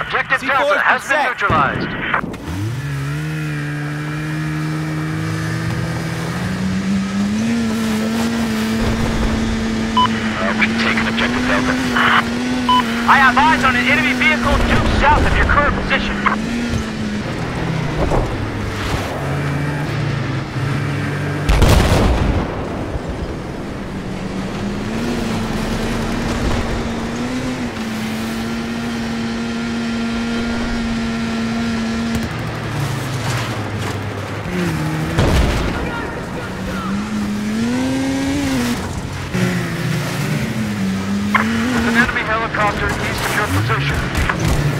Objective C4 Delta has been set. neutralized. We've taken Objective Delta. I have eyes on an enemy vehicle due south of your current position. There's an enemy helicopter east of your position.